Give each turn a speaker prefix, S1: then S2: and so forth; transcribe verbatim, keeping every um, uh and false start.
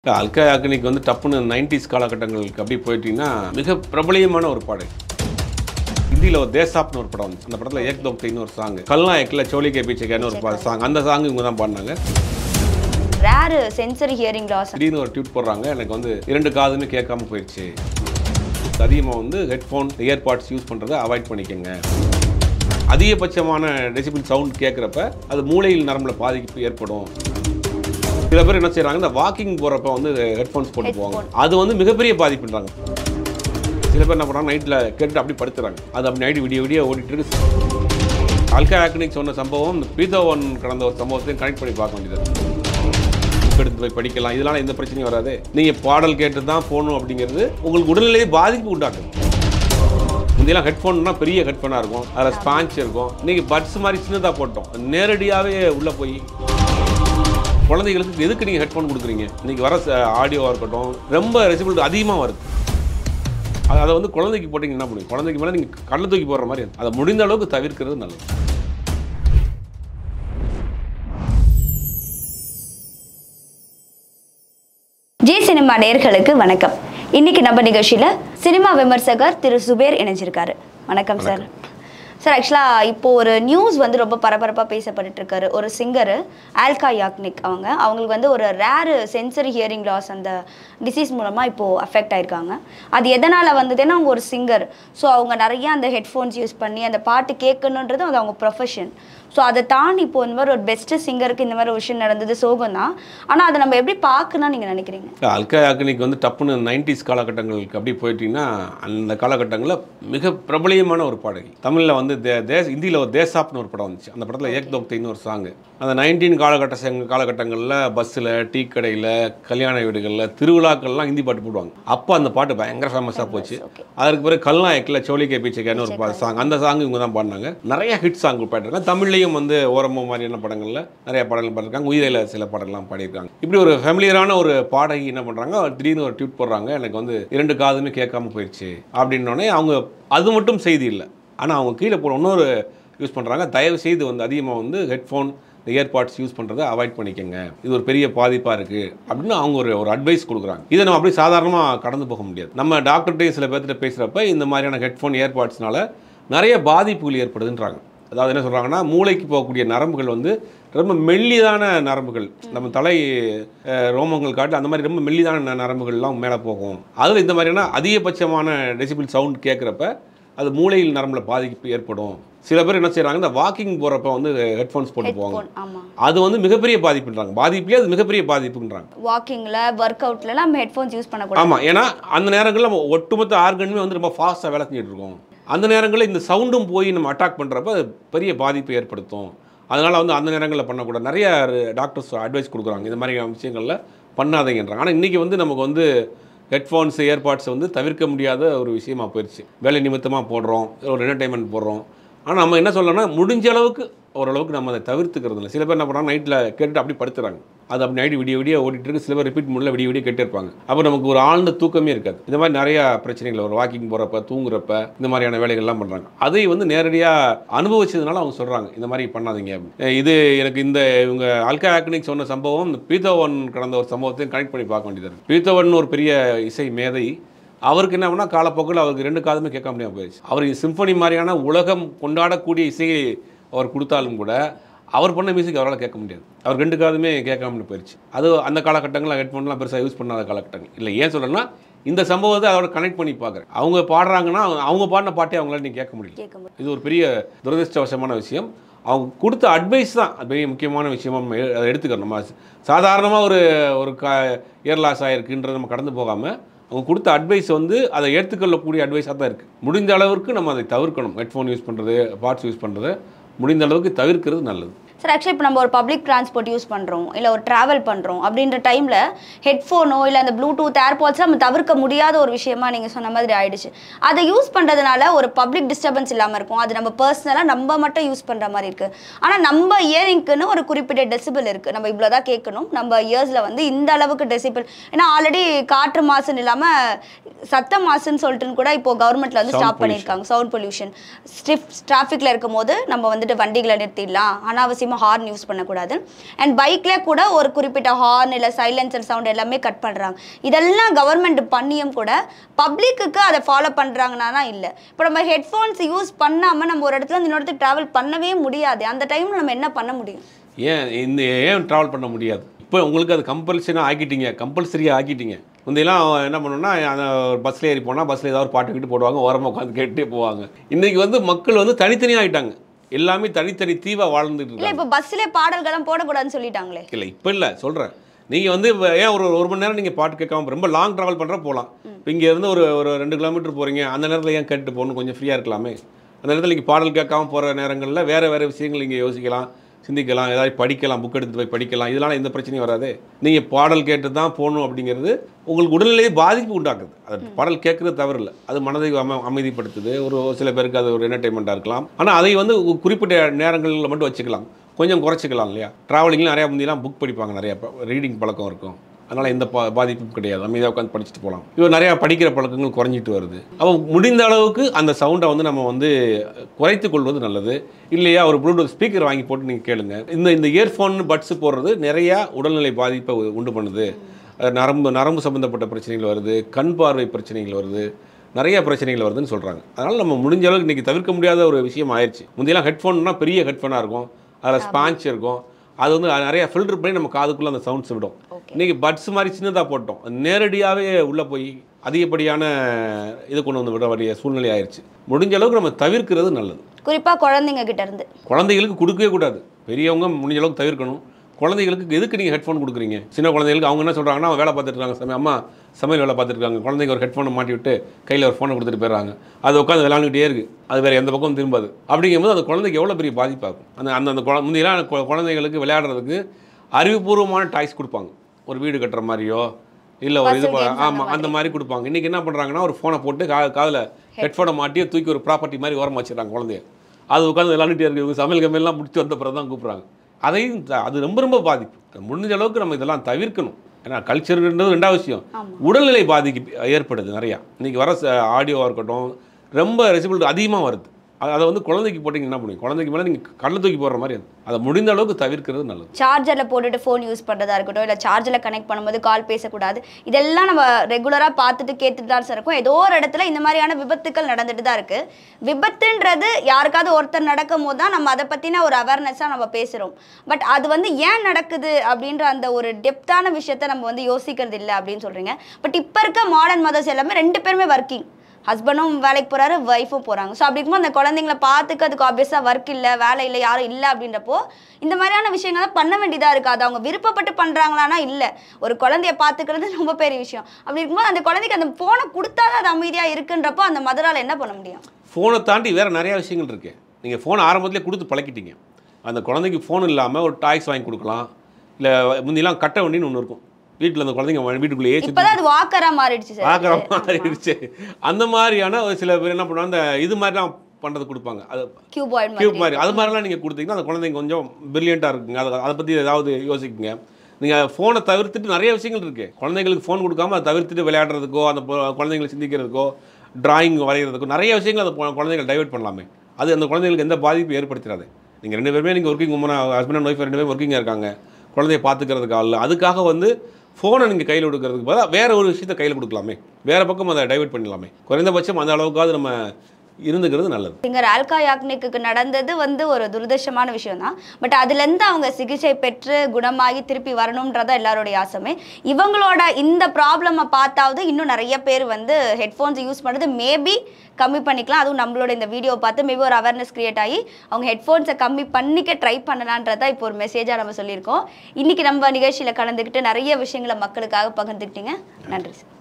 S1: அல்கா யாக்னிக் வந்து டப்புன்னு நைன்டிஸ் காலகட்டங்களுக்கு அப்படி போயிட்டீங்கன்னா மிக பிரபலியமான ஒரு பாடல். ஹிந்தியில் ஒரு தேசாப்னு ஒரு படம் வந்து அந்த படத்தில் ஏக் தோக்தின்னு ஒரு சாங், கல்னா எக்கில் சோலி கே பீச்சேன்னு ஒரு சாங், அந்த சாங் இவங்க தான் பாடினாங்க.
S2: ரேர் சென்சரி ஹியரிங் லாஸ்
S1: திடீர்னு ஒரு ட்வீட் போடுறாங்க, எனக்கு வந்து இரண்டு காதுன்னு கேட்காம போயிடுச்சு. அதிகமாக வந்து ஹெட்ஃபோன் இயர்பாட்ஸ் யூஸ் பண்ணுறதை அவாய்ட் பண்ணிக்கோங்க. அதிகபட்சமான டெசிபிள் சவுண்ட் கேட்குறப்ப அது மூளையில் நரம்புல பாதிப்பு ஏற்படும். சில பேர் என்ன செய்கிறாங்க, இந்த வாக்கிங் போகிறப்ப வந்து ஹெட்ஃபோன்ஸ் போட்டு போவாங்க, அது வந்து மிகப்பெரிய பாதிப்புன்றாங்க. சில பேர் என்ன பண்ணுறாங்க, நைட்டில் கேட்டு அப்படி படுத்துறாங்க, அது அப்படி நைட்டு விடிய விடிய ஓடிட்டு இருக்கு. அல்கா யாக்னிக் சொன்ன சம்பவம் பீத்தோவன் கடந்த ஒரு சம்பவத்தையும் கனெக்ட் பண்ணி பார்க்க வேண்டியது. புக் எடுத்து போய் படிக்கலாம், இதனால எந்த பிரச்சனையும் வராது. நீங்கள் பாடல் கேட்டு தான் போகணும் அப்படிங்கிறது உங்களுக்கு உடல்நிலையை பாதிப்பு உண்டாக்கும். முந்தையெல்லாம் ஹெட்ஃபோன்னா பெரிய ஹெட்ஃபோனாக இருக்கும், அதில் ஸ்பான்ச் இருக்கும். இன்றைக்கி பட்ஸ் மாதிரி சின்னதாக போட்டோம், நேரடியாகவே உள்ளே போய் குழந்தைகளுக்கு எதுக்கு நீங்கள் ஹெட்ஃபோன் கொடுக்குறீங்க? இன்றைக்கி வர ஆடியோவாக இருக்கட்டும் ரொம்ப ரெசிபிள் அதிகமாக வருது. அதை வந்து குழந்தைக்கு போட்டிங்க என்ன பண்ணுங்க, குழந்தைக்கு மேலே நீங்கள் கடலை தூக்கி போடுற மாதிரி அதை முடிந்த அளவுக்கு தவிர்க்கிறது நல்லது.
S2: ஜி சினிமா நேயர்களுக்கு வணக்கம். இன்னைக்கு நம்ம நிகழ்ச்சியில் சினிமா விமர்சகர் திரு சுபேர் இணைஞ்சிருக்காரு. வணக்கம் சார். சார், ஆக்சுவலாக இப்போது ஒரு நியூஸ் வந்து ரொம்ப பரபரப்பாக பேசப்பட்டு இருக்காரு. ஒரு சிங்கரு அல்கா யாக்னிக் அவங்க அவங்களுக்கு வந்து ஒரு ரேரு சென்சரி ஹியரிங் லாஸ் அந்த டிசீஸ் மூலமாக இப்போது அஃபெக்ட் ஆயிருக்காங்க. அது எதனால் வந்ததுன்னா அவங்க ஒரு சிங்கர், ஸோ அவங்க நிறையா அந்த ஹெட்ஃபோன்ஸ் யூஸ் பண்ணி அந்த பாட்டு கேட்கணுன்றது அது அவங்க ப்ரொஃபஷன். ஸோ அதை தாண்டி இப்போ இந்த மாதிரி ஒரு பெஸ்ட்டு சிங்கருக்கு இந்த மாதிரி ஒரு விஷயம் நடந்தது சோகம் தான். ஆனால் அதை நம்ம எப்படி பார்க்கணும்னு நீங்கள் நினைக்கிறீங்க?
S1: அல்கா யாக்னிக் வந்து டப்புன்னு நைன்டிஸ் காலகட்டங்களுக்கு அப்படி போயிட்டீங்கன்னா அந்த காலகட்டங்களில் மிக பிரபலியமான ஒரு பாடகி. தமிழில் வந்து தே தேச ஹிந்தியில் ஒரு தேசாப்னு ஒரு படம் வந்துச்சு, அந்த படத்தில் ஏக் தோக்தின்னு ஒரு சாங். அந்த நைன்டீன் காலகட்ட காலகட்டங்களில் பஸ்ஸில், டீ கடையில், கல்யாண வீடுகளில், திருவிழாக்கள்லாம் ஹிந்தி பாட்டு போடுவாங்க. அப்போ அந்த பாட்டு பயங்கர ஃபேமஸாக போச்சு. அதற்கு பிறகு கல்னா எக்கில் சோலி கே பீச்சேன்னு ஒரு சாங், அந்த சாங் இவங்க தான் பாடினாங்க. நிறைய ஹிட் சாங் பாடிருக்காங்க. தமிழ்லையும் வந்து ஓரமோ மாதிரியான படங்களில் நிறைய பாடல்கள் பாடிருக்காங்க. உயிரில சில பாடலாம் பாடியிருக்காங்க. இப்படி ஒரு ஃபேமிலியரான ஒரு பாடகி என்ன பண்ணுறாங்க, திடீர்னு ஒரு ட்வீட் போடுறாங்க, எனக்கு வந்து இரண்டு காதுன்னு கேட்காம போயிடுச்சு அப்படின்னோடனே அவங்க அது மட்டும் செய்தி இல்லை, ஆனால் அவங்க கீழே போட இன்னொரு யூஸ் பண்ணுறாங்க, தயவு செய்து வந்து அதிகமாக வந்து ஹெட்ஃபோன் இயர்பாட்ஸ் யூஸ் பண்ணுறதை அவாய்ட் பண்ணிக்கோங்க, இது ஒரு பெரிய பாதிப்பாக இருக்குது அப்படின்னு அவங்க ஒரு ஒரு அட்வைஸ் கொடுக்குறாங்க. இதை நம்ம அப்படி சாதாரணமாக கடந்து போக முடியாது. நம்ம டாக்டர்கிட்டையும் சில பேர்கிட்ட பேசுகிறப்ப இந்த மாதிரியான ஹெட்ஃபோன் இயர்பாட்ஸ்னால நிறைய பாதிப்புகள் ஏற்படுதுன்றாங்க. அதாவது என்ன சொல்கிறாங்கன்னா, மூளைக்கு போகக்கூடிய நரம்புகள் வந்து ரொம்ப மெல்லிதான நரம்புகள், நம்ம தலை ரோமங்கள் காட்டு அந்த மாதிரி ரொம்ப மெல்லிதான நரம்புகள்லாம் மேலே போகும். அதில் இந்த மாதிரியான அதிகபட்சமான டெசிபிள் சவுண்ட் கேட்குறப்ப அது மூளையில் நரம்பில் பாதிப்பு ஏற்படும். சில பேர் என்ன செய்கிறாங்க, இந்த வாக்கிங் போகிறப்ப வந்து ஹெட்ஃபோன்ஸ் போட்டு போவாங்க, அது வந்து மிகப்பெரிய பாதிப்புன்றாங்க. பாதிப்பே அது மிகப்பெரிய பாதிப்புன்றாங்க.
S2: வாக்கிங்கில், ஒர்க் அவுட்டில் நம்ம ஹெட்ஃபோன்ஸ் யூஸ் பண்ணக்கூடாது.
S1: ஆமாம், ஏன்னா அந்த நேரங்களில் நம்ம ஒட்டுமொத்த ஆர்கனுமே வந்து ரொம்ப ஃபாஸ்ட்டாக வேலை செஞ்சுட்டு இருக்கோம். அந்த நேரங்களில் இந்த சவுண்டும் போய் நம்ம அட்டாக் பண்ணுறப்ப பெரிய பாதிப்பை ஏற்படுத்தும். அதனால் வந்து அந்த நேரங்களில் பண்ணக்கூடாது. நிறைய டாக்டர்ஸ் அட்வைஸ் கொடுக்குறாங்க, இந்த மாதிரி விஷயங்களில் பண்ணாதீங்கன்றாங்க. ஆனால் இன்றைக்கி வந்து நமக்கு வந்து ஹெட்ஃபோன்ஸ் இயர்பாட்ஸ் வந்து தவிர்க்க முடியாத ஒரு விஷயமா போயிடுச்சு. வேலை நிமித்தமாக போடுறோம், ஒரு என்டர்டைன்மெண்ட் போடுறோம். ஆனால் நம்ம என்ன சொல்லணும்னா, முடிஞ்ச அளவுக்கு ஓரளவுக்கு நம்ம அதை தவிர்த்துக்கிறது இல்லை. சில பேர் என்ன பண்ணுறாங்க, நைட்டில் கேட்டுட்டு அப்படி படுத்துறாங்க, அது அப்படி நைட்டு விடிய விடிய ஓடிட்டு இருக்கு. சில பேர் ரிப்பீட் முடியல விடிய விடிய கேட்டு இருப்பாங்க. அப்போ நமக்கு ஒரு ஆழ்ந்த தூக்கமே இருக்காது. இந்த மாதிரி நிறையா பிரச்சனைகள் ஒரு வாக்கிங் போகிறப்ப, தூங்குறப்ப இந்த மாதிரியான வேலைகள்லாம் பண்ணுறாங்க. அதை வந்து நேரடியாக அனுபவிச்சதுனால அவங்க சொல்கிறாங்க, இந்த மாதிரி பண்ணாதீங்க. இது எனக்கு இந்த இவங்க அல்கா யாக்னிக் சொன்ன சம்பவம் பீத்தோவன் கடந்த ஒரு சம்பவத்தையும் கனெக்ட் பண்ணி பார்க்க வேண்டியது இருக்குது. பீத்தோவன் ஒரு பெரிய இசை மேதை. அவருக்கு என்ன பண்ணால் காலப்போக்கில் அவருக்கு ரெண்டு காதுமே கேட்க முடியாமல் போயிடுச்சு. அவர் சிம்பனி மாதிரியான உலகம் கொண்டாடக்கூடிய இசையை அவர் கொடுத்தாலும் கூட அவர் பண்ண மியூசிக் அவரால் கேட்க முடியாது. அவர் ரெண்டு காதுமே கேட்காமனு போயிடுச்சு. அது அந்த காலகட்டங்களில் ஹெட்ஃபோன்லாம் பெருசாக யூஸ் பண்ணாத காலகட்டங்கள் இல்லை. ஏன் சொல்கிறேன்னா, இந்த சம்பவத்தை அதோட கனெக்ட் பண்ணி பார்க்குறேன். அவங்க பாடுறாங்கன்னா அவங்க பாடின பாட்டே அவங்களால நீங்கள் கேட்க முடியல. இது ஒரு பெரிய துரதிருஷ்டவசமான விஷயம். அவங்க கொடுத்த அட்வைஸ் தான் அது பெரிய முக்கியமான விஷயமா அதை எடுத்துக்கிறோம். நம்ம சாதாரணமாக ஒரு ஒரு க இயர் லாஸ் ஆகிருக்குன்றதை நம்ம கடந்து போகாமல் அவங்க கொடுத்த அட்வைஸ் வந்து அதை ஏற்றுக்கொள்ளக்கூடிய அட்வைஸாக தான் இருக்குது. முடிந்த அளவுக்கு நம்ம அதை தவிர்க்கணும். ஹெட்ஃபோன் யூஸ் பண்ணுறது, பாட்ஸ் யூஸ் பண்ணுறது முடிந்த அளவுக்கு தவிர்க்கிறது நல்லது.
S2: சார், ஆக்சுவலி இப்போ நம்ம ஒரு பப்ளிக் டிரான்ஸ்போர்ட் யூஸ் பண்ணுறோம், இல்லை ஒரு ட்ராவல் பண்ணுறோம் அப்படின்ற டைமில் ஹெட்ஃபோனோ இல்லை அந்த ப்ளூடூத் ஏர்பாட்ஸோ நம்ம தவிர்க்க முடியாத ஒரு விஷயமா நீங்கள் சொன்ன மாதிரி ஆயிடுச்சு. அதை யூஸ் பண்ணுறதுனால ஒரு பப்ளிக் டிஸ்டர்பன்ஸ் இல்லாமல் இருக்கும். அது நம்ம பர்சனலாக நம்ம மட்டும் யூஸ் பண்ணுற மாதிரி இருக்குது. ஆனால் நம்ம இயரிங்க்குன்னு ஒரு குறிப்பிட்ட டெசிபிள் இருக்குது. நம்ம இவ்வளோ தான் கேட்கணும், நம்ம இயர்ஸில் வந்து இந்த அளவுக்கு டெசிபிள். ஏன்னா ஆல்ரெடி காற்று மாசுன்னு இல்லாமல் சத்த மாசுன்னு சொல்லிட்டுன்னு கூட இப்போ கவர்மெண்ட்டில் வந்து ஸ்டாப் பண்ணியிருக்காங்க. சவுண்ட் பொல்யூஷன் ஸ்ட்ரிஃப் டிராஃபிக்கில் இருக்கும் போது நம்ம வந்துட்டு வண்டிகளை நிறுத்திடலாம், அனாவசியம் அதிகமாக ஹார்ன் யூஸ் பண்ணக்கூடாது. அண்ட் பைக்கில் கூட ஒரு குறிப்பிட்ட ஹார்ன் இல்லை சைலன்சர் சவுண்ட் எல்லாமே கட் பண்ணுறாங்க. இதெல்லாம் கவர்மெண்ட் பண்ணியும் கூட பப்ளிக்கு அதை ஃபாலோ பண்ணுறாங்கன்னா தான் இல்லை. இப்போ நம்ம ஹெட்ஃபோன்ஸ் யூஸ் பண்ணாமல் நம்ம ஒரு இடத்துல இன்னொரு இடத்துக்கு ட்ராவல் பண்ணவே முடியாது. அந்த டைமில் நம்ம என்ன பண்ண முடியும்?
S1: ஏன் இந்த ஏன் ட்ராவல் பண்ண முடியாது? இப்போ உங்களுக்கு அது கம்பல்சரியாக ஆக்கிட்டீங்க, கம்பல்சரியாக ஆக்கிட்டீங்க. முந்தையெல்லாம் என்ன பண்ணணும்னா அந்த பஸ்ஸில் ஏறி போனால் பஸ்ஸில் ஏதாவது ஒரு பாட்டு கிட்டு போடுவாங்க, ஓரமாக உட்காந்து கேட்டுட்டே போவாங்க. இன்றைக்கி வந்து மக்கள் வந்து தனித்தனியாக ஆகிட்டாங்க, எல்லாமே தனித்தனி தீவாக வாழ்ந்துட்டு
S2: இல்லை. இப்போ பஸ்ஸிலே பாடல்கள்லாம் போடக்கூடாதுன்னு சொல்லிட்டாங்களே.
S1: இல்லை இப்போ இல்லை சொல்கிறேன். நீங்கள் வந்து ஏன் ஒரு ஒரு மணி நேரம் நீங்கள் பாட்டு கேட்காம ரொம்ப லாங் ட்ராவல் பண்ணுற போகலாம். இப்போ இங்கே இருந்து ஒரு ஒரு ரெண்டு கிலோமீட்டர் போகிறீங்க, அந்த நேரத்தில் ஏன் கேட்டு போகணும், கொஞ்சம் ஃப்ரீயாக இருக்கலாமே. அந்த நேரத்தில் நீங்கள் பாடல் கேட்காம போகிற நேரங்களில் வேறு வேறு விஷயங்கள் நீங்கள் யோசிக்கலாம், சிந்திக்கலாம், ஏதாவது படிக்கலாம், புக் எடுத்து போய் படிக்கலாம். இதெல்லாம் எந்த பிரச்சனையும் வராது. நீங்கள் பாடல் கேட்டு தான் போகணும் அப்படிங்கிறது உங்களுக்கு உடல்நிலையை பாதிப்பு உண்டாக்குது. அது பாடல் கேட்குறது தவறு இல்லை, அது மனதை அம அமைதிப்படுத்துது. ஒரு சில பேருக்கு அது ஒரு என்டர்டைன்மெண்ட்டாக இருக்கலாம். ஆனால் அதை வந்து குறிப்பிட்ட நேரங்களில் மட்டும் வச்சுக்கலாம், கொஞ்சம் குறைச்சிக்கலாம் இல்லையா. ட்ராவலிங்கில் நிறையா முந்தியெல்லாம் புக் படிப்பாங்க, நிறையா ரீடிங் பழக்கம் இருக்கும். அதனால் எந்த பா பாதிப்பும் கிடையாது, அமைதியாக உட்காந்து படிச்சுட்டு போகலாம். இப்போ நிறையா படிக்கிற பழக்கங்கள் குறைஞ்சிட்டு வருது. அப்போ முடிந்த அளவுக்கு அந்த சவுண்டை வந்து நம்ம வந்து குறைத்து கொள்வது நல்லது. இல்லையா ஒரு ப்ளூடூத் ஸ்பீக்கர் வாங்கி போட்டு நீங்கள் கேளுங்க. இந்த இந்த இயர்ஃபோன் பட்ஸு போடுறது நிறையா உடல்நிலை பாதிப்பை உண்டு பண்ணுது. நரம்பு நரம்பு சம்மந்தப்பட்ட பிரச்சனைகள் வருது, கண் பார்வை பிரச்சனைகள் வருது, நிறைய பிரச்சனைகள் வருதுன்னு சொல்கிறாங்க. அதனால் நம்ம முடிஞ்ச அளவுக்கு இன்றைக்கி தவிர்க்க முடியாத ஒரு விஷயம் ஆயிடுச்சு. முந்தையெல்லாம் ஹெட்ஃபோன்னா பெரிய ஹெட்ஃபோனாக இருக்கும், அதில் ஸ்பான்ச் இருக்கும், அது வந்து நிறைய ஃபில்டர் பண்ணி நம்ம காதுக்குள்ளே அந்த சவுண்ட்ஸ் விடும். இன்றைக்கி பட்ஸ் மாதிரி சின்னதாக போட்டோம், நேரடியாகவே உள்ளே போய் அதிகப்படியான இது கொண்டு வந்து விட வேண்டிய சூழ்நிலை ஆயிடுச்சு. முடிஞ்ச அளவுக்கு நம்ம தவிர்க்கிறது நல்லது.
S2: குறிப்பாக குழந்தைங்க கிட்ட இருந்து
S1: குழந்தைகளுக்கு கொடுக்கவே கூடாது. பெரியவங்க முடிஞ்ச அளவுக்கு தவிர்க்கணும். குழந்தைகளுக்கு எதுக்கு நீங்கள் ஹெட்ஃபோன் கொடுக்குறீங்க? சின்ன குழந்தைகளுக்கு அவங்க என்ன சொல்கிறாங்கன்னா, அவன் வேலை பார்த்துட்டு இருக்காங்க, சமயம் அம்மா சமையல் வேலை பார்த்துட்டு இருக்காங்க, குழந்தைங்க ஒரு ஹெட்ஃபோனை மாட்டி விட்டு கையில் ஒரு ஃபோனை கொடுத்துட்டு போயிடுறாங்க. அது உட்காந்து விளாண்டுக்கிட்டே இருக்குது, அது வேறு எந்த பக்கம் திரும்பாது. அப்படிங்கும்போது அந்த குழந்தைக்கு எவ்வளோ பெரிய பாதிப்பாகும். அந்த அந்த அந்த குழ முந்தையெல்லாம் குழந்தைகளுக்கு விளையாடுறதுக்கு அறிவுபூர்வமான டாய்ஸ் கொடுப்பாங்க, ஒரு வீடு கட்டுற மாதிரியோ இல்லை ஒரு இது ஆமாம் அந்த மாதிரி கொடுப்பாங்க. இன்றைக்கி என்ன பண்ணுறாங்கன்னா, ஒரு ஃபோனை போட்டு கா காதில் ஹெட்ஃபோனை மாட்டியே தூக்கி ஒரு ப்ராப்பர்ட்டி மாதிரி ஓரமாக வச்சுருக்காங்க குழந்தைய. அது உட்காந்து விளாண்டுட்டே இருக்கு, சமையல் கம்மியெல்லாம் முடிச்சு வந்த பிறகு தான் கூப்பிட்றாங்க. அதையும் அது ரொம்ப ரொம்ப பாதிப்பு. முடிஞ்ச அளவுக்கு நம்ம இதெல்லாம் தவிர்க்கணும். ஏன்னா கல்ச்சர்ன்றது ரெண்டாவது விஷயம், உடல்நிலை பாதிப்பு ஏற்படுது நிறையா. இன்றைக்கி வர ஆடியோவாக இருக்கட்டும் ரொம்ப ரெசிபிள் அதிகமாக வருது. அதை வந்து குழந்தைக்கு போட்டிங்க என்ன பண்ணுவீங்க? குழந்தைக்கு மேலே நீங்கள் கடலை தூக்கி போடுற மாதிரி அது அதை முடிந்த அளவுக்கு தவிர்க்கிறது நல்லது.
S2: சார்ஜரில் போட்டுட்டு ஃபோன் யூஸ் பண்ணுறதா இருக்கட்டும், இல்லை சார்ஜரில் கனெக்ட் பண்ணும்போது கால் பேசக்கூடாது. இதெல்லாம் நம்ம ரெகுலராக பார்த்துட்டு கேட்டுட்டு தான் இருக்கும். ஏதோ ஒரு இடத்துல இந்த மாதிரியான விபத்துக்கள் நடந்துட்டு தான் இருக்குது. விபத்துன்றது யாருக்காவது ஒருத்தர் நடக்கும் போது தான் நம்ம அதை பற்றின ஒரு அவேர்னஸாக நம்ம பேசுகிறோம். பட் அது வந்து ஏன் நடக்குது அப்படின்ற அந்த ஒரு டெப்த்தான விஷயத்த நம்ம வந்து யோசிக்கிறது இல்லை அப்படின்னு சொல்கிறீங்க. பட் இப்போ இருக்க மாடர்ன் மதர்ஸ் எல்லாமே ரெண்டு பேருமே ஒர்க்கிங், ஹஸ்பண்டும் வேலைக்கு போகிறாரு, ஒய்ஃபும் போகிறாங்க. ஸோ அப்படி இருக்கும்போது அந்த குழந்தைங்கள பார்த்துக்கிறதுக்கு ஆப்வியஸாக ஒர்க் இல்லை, வேலை இல்லை, யாரும் இல்லை அப்படின்றப்போ இந்த மாதிரியான விஷயங்கள்லாம் பண்ண வேண்டியதாக இருக்குது. அது அவங்க விருப்பப்பட்டு பண்ணுறாங்களான்னா இல்லை, ஒரு குழந்தைய பார்த்துக்கிறது ரொம்ப பெரிய விஷயம். அப்படி இருக்கும்போது அந்த குழந்தைக்கு அந்த ஃபோனை கொடுத்தா தான் அது அமைதியாக இருக்குன்றப்போ அந்த மதரால் என்ன பண்ண முடியும்?
S1: ஃபோனை தாண்டி வேறு நிறையா விஷயங்கள் இருக்குது. நீங்கள் ஃபோன் ஆரம்பத்திலே கொடுத்து பழக்கிட்டீங்க. அந்த குழந்தைக்கு ஃபோன் இல்லாமல் ஒரு டாய்ஸ் வாங்கி கொடுக்கலாம். இல்லை முந்திலாம் கட்ட வண்டின்னு ஒன்று இருக்கும் வீட்டில், அந்த குழந்தைங்க வீட்டுக்குள்ளேயே
S2: இப்போதான் அது வாக்கராக மாறிடுச்சு சார்.
S1: வாக்கராக மாறிடுச்சு. அந்த மாதிரியான ஒரு சில பேர் என்ன பண்ணுவாங்க, அந்த இது மாதிரிலாம் பண்ணுறது கொடுப்பாங்க, அது
S2: கியூப்
S1: கியூப் மாதிரி அது மாதிரிலாம் நீங்கள் கொடுத்தீங்கன்னா அந்த குழந்தைங்க கொஞ்சம் பிரில்லியண்ட்டாக இருக்குங்க. அதை அதை பற்றி ஏதாவது யோசிக்குங்க. நீங்கள் ஃபோனை தவிர்த்துட்டு நிறைய விஷயங்கள் இருக்குது. குழந்தைங்களுக்கு ஃபோன் கொடுக்காம அதை தவிர்த்துட்டு விளையாடுறதுக்கோ, அந்த குழந்தைங்களை சிந்திக்கிறதுக்கோ, டிராயிங் வரைகிறதுக்கோ நிறைய விஷயங்கள் அந்த குழந்தைகள் டைவர்ட் பண்ணலாமே. அது அந்த குழந்தைங்களுக்கு எந்த பாதிப்பு ஏற்படுத்திடாது. நீங்கள் ரெண்டு பேருமே நீங்கள் working woman, husband and wife ரெண்டு பேரும் ஒர்க்கிங்காக இருக்காங்க, குழந்தைய பார்த்துக்கிறதுக்காக இல்லை, அதுக்காக வந்து ஃபோனை நீங்கள் கையில் கொடுக்கறதுக்கு பதிலாக வேறு ஒரு விஷயத்தை கையில் கொடுக்கலாமே, வேறு பக்கம் அதை டைவர்ட் பண்ணிடலாமே. குறைந்தபட்சம் அந்த அளவுக்காவது நம்ம இருந்துக்கிறது நல்லது. சிங்கர்
S2: ஆல்கா யாக்னிக்கு நடந்தது வந்து ஒரு துரதிர்ஷ்டமான விஷயம் தான். பட் அதுலேருந்து அவங்க சிகிச்சை பெற்று குணமாகி திருப்பி வரணுன்றதா எல்லாருடைய ஆசைமே. இவங்களோட இந்த ப்ராப்ளமை பார்த்தாவது இன்னும் நிறைய பேர் வந்து ஹெட்ஃபோன்ஸ் யூஸ் பண்ணுறது மேபி கம்மி பண்ணிக்கலாம். அதுவும் நம்மளோட இந்த வீடியோ பார்த்து மேபி ஒரு அவேர்னஸ் கிரியேட் ஆகி அவங்க ஹெட்ஃபோன்ஸை கம்மி பண்ணிக்க ட்ரை பண்ணலான்றதா இப்போ ஒரு மெசேஜாக நம்ம சொல்லியிருக்கோம். இன்றைக்கி நம்ம நிகழ்ச்சியில் கலந்துக்கிட்டு நிறைய விஷயங்களை மக்களுக்காக பகிர்ந்துக்கிட்டீங்க. நன்றி சார்.